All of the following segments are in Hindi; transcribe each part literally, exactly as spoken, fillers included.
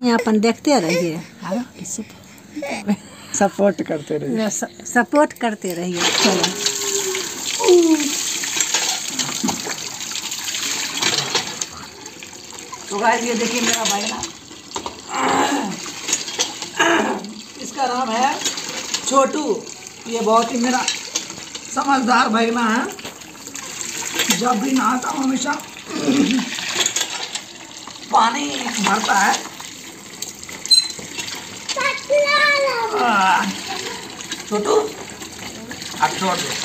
यहाँ अपन देखते रहिए, सपोर्ट करते रहिए, सपोर्ट करते रहिए। चलो तो गाइस ये देखिए मेरा बैगना, इसका नाम है छोटू। ये बहुत ही मेरा समझदार बैगना है। जब भी नहाता हूँ हमेशा पानी भरता है। छोटू अब छोड़ दो।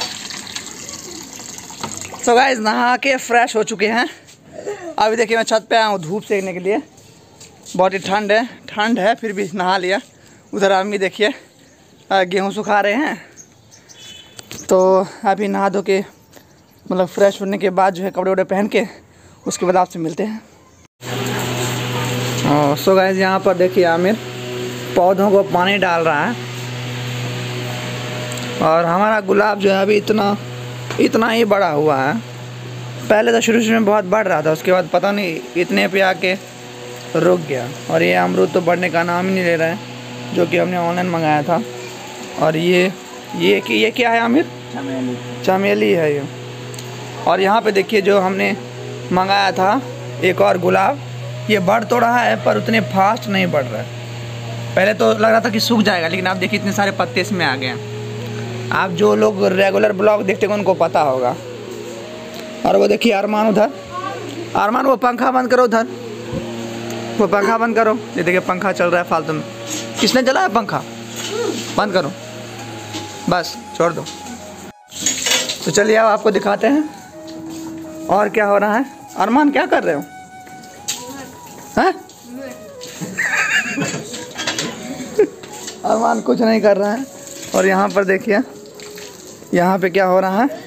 सो गाइस नहा के फ्रेश हो चुके हैं। अभी देखिए मैं छत पे आया हूँ धूप सेकने के लिए। बहुत ही ठंड है, ठंड है फिर भी नहा लिया। उधर अम्मी देखिए गेहूँ सुखा रहे हैं। तो अभी नहा धो के मतलब फ्रेश होने के बाद जो है कपड़े वपड़े पहन के उसके बाद आपसे मिलते हैं। सो गाइस यहाँ पर देखिए आमिर पौधों को पानी डाल रहा है। और हमारा गुलाब जो है अभी इतना इतना ही बड़ा हुआ है। पहले तो शुरू शुरू में बहुत बढ़ रहा था, उसके बाद पता नहीं इतने पे आके रुक गया। और ये अमरूद तो बढ़ने का नाम ही नहीं ले रहा है, जो कि हमने ऑनलाइन मंगाया था। और ये ये कि ये क्या है आमिर? चमेली। चमेली है ये। और यहाँ पे देखिए जो हमने मंगाया था एक और गुलाब, ये बढ़ तो रहा है पर उतने फास्ट नहीं बढ़ रहा है। पहले तो लग रहा था कि सूख जाएगा, लेकिन आप देखिए इतने सारे पत्ते इसमें आ गए हैं। आप जो लोग रेगुलर ब्लॉग देखते हैं उनको पता होगा। और वो देखिए अरमान उधर, अरमान वो पंखा बंद करो, उधर वो पंखा बंद करो। ये देखिए पंखा चल रहा है फालतू में। किसने चलाया पंखा? बंद करो, बस छोड़ दो। तो चलिए अब आपको दिखाते हैं और क्या हो रहा है। अरमान क्या कर रहे हो? हैं? अरमान कुछ नहीं कर रहा है। और यहाँ पर देखिए यहाँ पे क्या हो रहा है।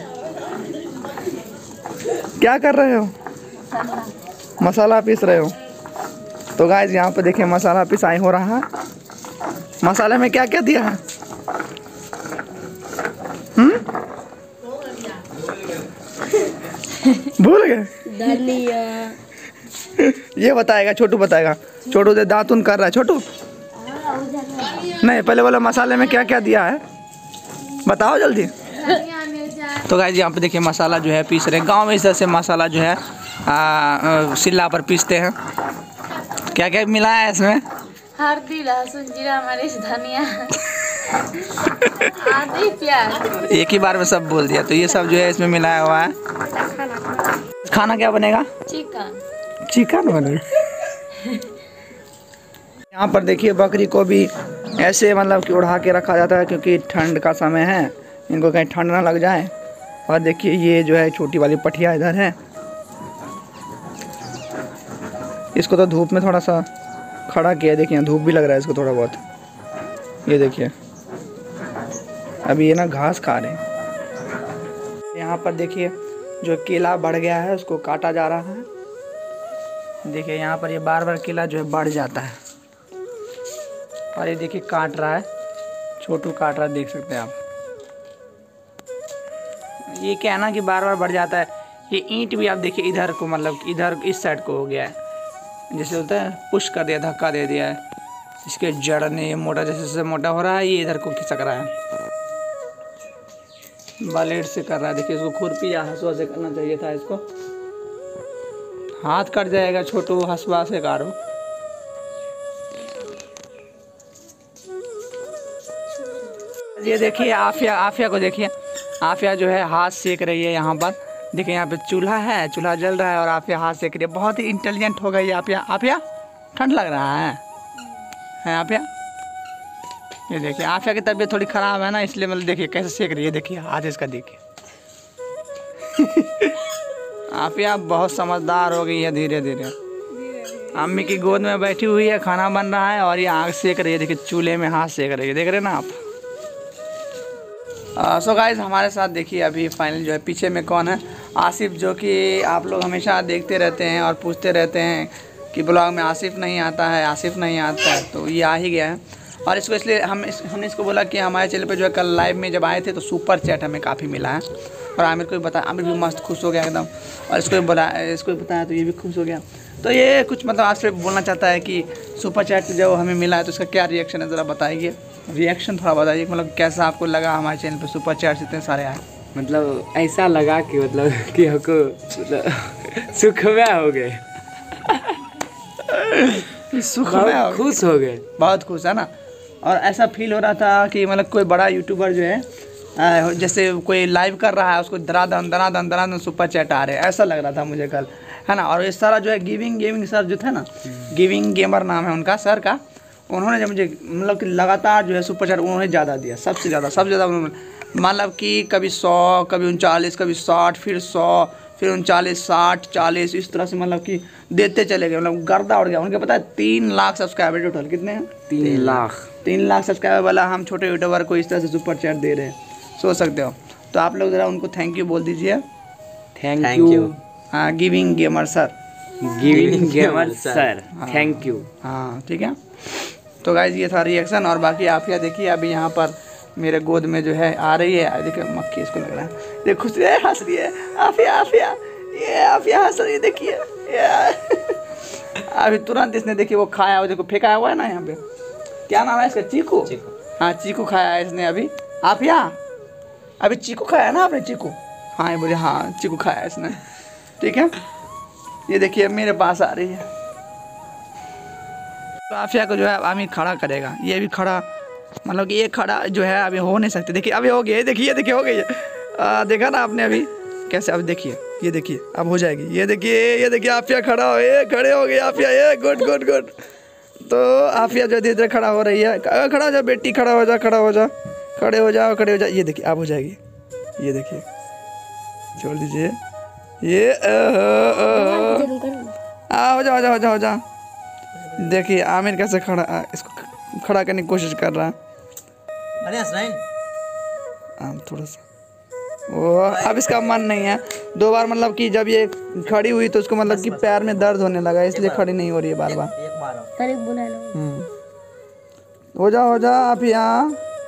क्या कर रहे हो? मसाला पीस रहे हो। तो गाइस यहाँ पे देखिए मसाला पिसाई हो रहा है। मसाले में क्या क्या दिया है? हम्म भूल गए? धनिया। ये बताएगा, छोटू बताएगा। छोटू से दातुन कर रहा है। छोटू नहीं, पहले बोला मसाले में क्या क्या दिया है, बताओ जल्दी। तो गाइस यहाँ पे देखिए मसाला जो है पीस रहे हैं। गाँव में इस तरह से मसाला जो है सिल्ला पर पीसते हैं। क्या क्या मिला है इसमें? हल्दी, लहसुन, जीरा, मिर्च, धनिया, आदि, प्याज। एक ही बार में सब बोल दिया। तो ये सब जो है इसमें मिलाया हुआ है। खाना क्या बनेगा? चिकन। चिकन बनेगा। यहाँ पर देखिए बकरी को भी ऐसे मतलब कि उड़ा के रखा जाता है, क्योंकि ठंड का समय है, इनको कहीं ठंड ना लग जाए। और देखिए ये जो है छोटी वाली पठिया इधर है। इसको तो धूप में थोड़ा सा खड़ा किया, देखिए धूप भी लग रहा है इसको थोड़ा बहुत। ये देखिए अभी ये ना घास खा रहे हैं। यहाँ पर देखिए जो केला बढ़ गया है उसको काटा जा रहा है। देखिए यहाँ पर ये बार बार केला जो है बढ़ जाता है। और ये देखिए काट रहा है, छोटू काट रहा है, देख सकते हैं आप। ये क्या है ना कि बार बार बढ़ जाता है। ये ईंट भी आप देखिए इधर को मतलब इधर इस साइड को हो गया है, जैसे होता है पुश कर दिया, धक्का दे दिया है। इसके जड़ ने ये मोटा जैसे जैसे मोटा हो रहा है, ये इधर को खिसक रहा है, ब्लेड से कर रहा है। देखिए इसको खुरपी या हंसुआ से करना चाहिए था, इसको हाथ कट जाएगा। छोटू हंसुआ से काटो। ये देखिए आफिया, आफिया को देखिए, आफिया जो है हाथ सेक रही है। यहाँ पर देखिए यहाँ पे चूल्हा है, चूल्हा जल रहा है और आफिया हाथ सेक रही है। बहुत ही इंटेलिजेंट हो गई आफिया। आफिया ठंड लग रहा है, है आफिया? ये देखिए आफिया की तबीयत थोड़ी ख़राब है ना, इसलिए मतलब देखिए कैसे सेक रही है। देखिए हाथ इसका देखिए। आफिया बहुत समझदार हो गई है धीरे धीरे। अम्मी की गोद में बैठी हुई है, खाना बन रहा है और ये आग सेक रही है। देखिए चूल्हे में हाथ सेक रही है, देख रहे हैं ना आप। सो गाइस हमारे साथ देखिए अभी फाइनल जो है पीछे में कौन है? आसिफ, जो कि आप लोग हमेशा देखते रहते हैं और पूछते रहते हैं कि ब्लॉग में आसिफ नहीं आता है, आसिफ नहीं आता है। तो ये आ ही गया है। और इसको इसलिए हम इस, हमने इसको बोला कि हमारे चैनल पे जो है कल लाइव में जब आए थे तो सुपर चैट हमें काफ़ी मिला है। और आमिर को भी बताया, आमिर भी मस्त खुश हो गया एकदम, और इसको भी बोला, इसको भी बताया तो ये भी खुश हो गया। तो ये कुछ मतलब आपसे बोलना चाहता है कि सुपर चैट जब हमें मिला है तो उसका क्या रिएक्शन है, ज़रा बताइए, रिएक्शन थोड़ा बताइए, मतलब कैसा आपको लगा हमारे चैनल पे सुपर चैट इतने सारे आए। मतलब ऐसा लगा कि मतलब कि हमको मतलब सुख में हो गए, सुख में हो गए। खुश हो गए, बहुत खुश है ना। और ऐसा फील हो रहा था कि मतलब कोई बड़ा यूट्यूबर जो है आ, जैसे कोई लाइव कर रहा है उसको दरा दन दरा दन दरा दन सुपर चैट आ रहे हैं, ऐसा लग रहा था मुझे कल, है ना। और ये सारा जो है गिविंग गेमिंग सर जो थे ना, गिविंग गेमर नाम है उनका सर का, उन्होंने जब मुझे मतलब कि लगातार जो है सुपर चैट उन्होंने ज़्यादा दिया, सबसे ज़्यादा सबसे ज़्यादा उन्होंने, मतलब कि कभी सौ, कभी उनचालीस, कभी साठ, फिर सौ, फिर उनचालीस, साठ, चालीस, इस तरह से मतलब कि देते चले गए, मतलब गर्दा उड़ गया। उनके पता है तीन लाख सब्सक्राइबर टोटल कितने हैं? तीन लाख तीन लाख सब्सक्राइबर वाला हम छोटे यूट्यूबर को इस तरह से सुपर चैट दे रहे हैं, सोच सकते हो। तो आप लोग ज़रा उनको थैंक यू बोल दीजिए। Thank you. हाँ, giving gamer sir, giving gamer sir, thank you. हाँ ठीक है। तो गाइज ये था रिएक्शन। और बाकी आफिया देखिए अभी यहाँ पर मेरे गोद में जो है आ रही है, देखिए मक्खी इसको लग रहा है, देख खुश है, हंस रही है आफिया, आफिया ये आफिया हंस रही है, देखिए अभी तुरंत इसने देखिए वो खाया, वो देखो फेंका हुआ है ना यहाँ पे, क्या नाम है इसका? चीकू। हाँ चीकू खाया है इसने अभी। आफिया अभी चीकू खाया है ना आपने? चीकू, हाँ ये बोले हाँ चीकू खाया है इसने, ठीक है। ये देखिए मेरे पास आ रही है। तो आफिया को जो है आमिर खड़ा करेगा, ये भी खड़ा, मतलब कि ये खड़ा जो है अभी हो नहीं सकते। देखिए अभी हो गया, देखिए देखिए हो गई है, देखा ना आपने अभी कैसे? अब देखिए, ये देखिए अब हो जाएगी, ये देखिए ये देखिए आफिया खड़ा हो, ये खड़े हो गए आफिया, ये गुड गुड गुड। तो आफिया जो धीरे धीरे खड़ा हो रही है, खड़ा हो जा बेटी, खड़ा हो जा, खड़ा हो जा, खड़े हो जाओ, खड़े हो जा, ये देखिए अब हो जाएगी, ये देखिए छोड़ दीजिए, ये आ हो जा हो जा हो जा हो जा। देखिए आमिर कैसे खड़ा, इसको खड़ा करने की कोशिश कर रहा है, हाँ थोड़ा सा वो, अब इसका मन नहीं है। दो बार मतलब कि जब ये खड़ी हुई तो उसको मतलब कि पैर में दर्द होने लगा, इसलिए खड़ी नहीं हो रही है बार बार। हम्म हो जा हो जा आप यहाँ,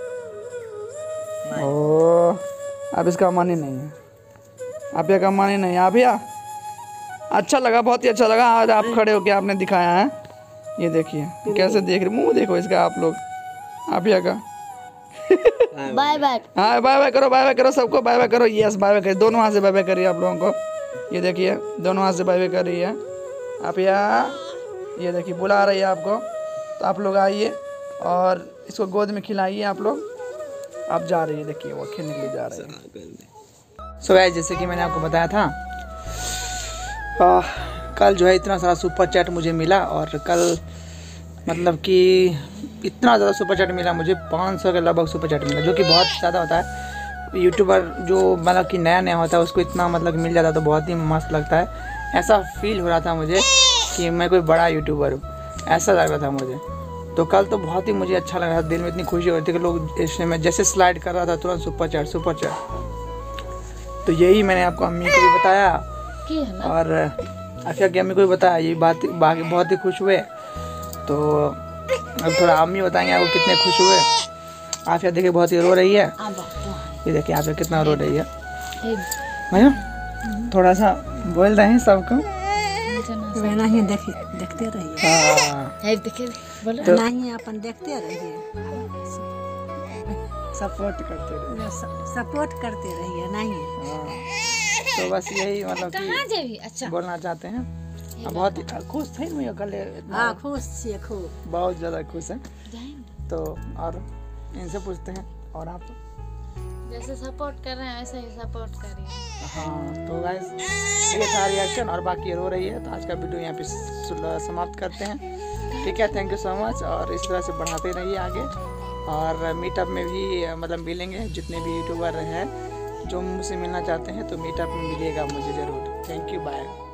ओ अब इसका मन ही नहीं है, आप यहाँ का मन ही नहीं है। आप यहाँ अच्छा लगा, बहुत ही अच्छा लगा आज आप खड़े होके आपने दिखाया है। ये देखिए कैसे देख रहे, मुंह देखो इसका आप लोग, आप यहाँ का बाय बाय। हाँ बाय बाय करो, बाय बाय करो सबको, बाय बाय करो, यस बाय बाय करिए, दोनों हाथ से बाय बाय करिए आप लोगों को। ये देखिए दोनों हाथ से बाय बाय कर रही है आप यहाँ, ये देखिए बुला रही है आपको, तो आप लोग आइए और इसको गोद में खिलाइए आप लोग। आप जा रही है, देखिए वो खेलने के लिए जा रही है। सो गाइस जैसे कि मैंने आपको बताया था आ, कल जो है इतना सारा सुपर चैट मुझे मिला, और कल मतलब कि इतना ज़्यादा सुपर चैट मिला मुझे, पाँच सौ के लगभग सुपर चैट मिला, जो कि बहुत ज़्यादा होता है। यूट्यूबर जो मतलब कि नया नया होता है उसको इतना मतलब मिल जाता है तो बहुत ही मस्त लगता है। ऐसा फील हो रहा था मुझे कि मैं कोई बड़ा यूट्यूबर हूँ, ऐसा लग रहा था मुझे। तो कल तो बहुत ही मुझे अच्छा लग रहा था, दिल में इतनी खुशी हो रही थी कि लोग इसमें मैं जैसे स्लाइड कर रहा था तुरंत सुपर चैट सुपर चैट। तो यही मैंने आपको अम्मी को भी बताया और आफिया की अम्मी को भी बताया, ये बात बाकी बहुत ही खुश हुए। तो अब थोड़ा अम्मी बताएंगे आपको कितने खुश हुए। आफिया देखिए बहुत ही रो रही है, ये देखिए आफिया कितना रो रही है। भैया थोड़ा सा बोल रहे हैं सबको, नहीं देख देखते रहिए, हाँ तो नहीं अपन देखते रहिए, सपोर्ट करते रहिए, सपोर्ट करते रहिए नहीं। हाँ तो बस यही मतलब कि अच्छा बोलना चाहते हैं। अब बहुत ही खुश थे मैं कल, हाँ खुश छे खूब, बहुत ज़्यादा खुश है। तो और इनसे पूछते हैं, और आप जैसे सपोर्ट कर रहे हैं वैसे ही सपोर्ट करिए। हाँ तो गाइस ये था रिएक्शन, और बाकी रो रही है। तो आज का वीडियो यहाँ पे समाप्त करते हैं, ठीक है। थैंक यू सो मच, और इस तरह से बढ़ाते रहिए आगे, और मीटअप में भी मतलब मिलेंगे जितने भी यूट्यूबर हैं जो मुझसे मिलना चाहते हैं, तो मीटअप में मिलिएगा मुझे ज़रूर। Thank you, bye.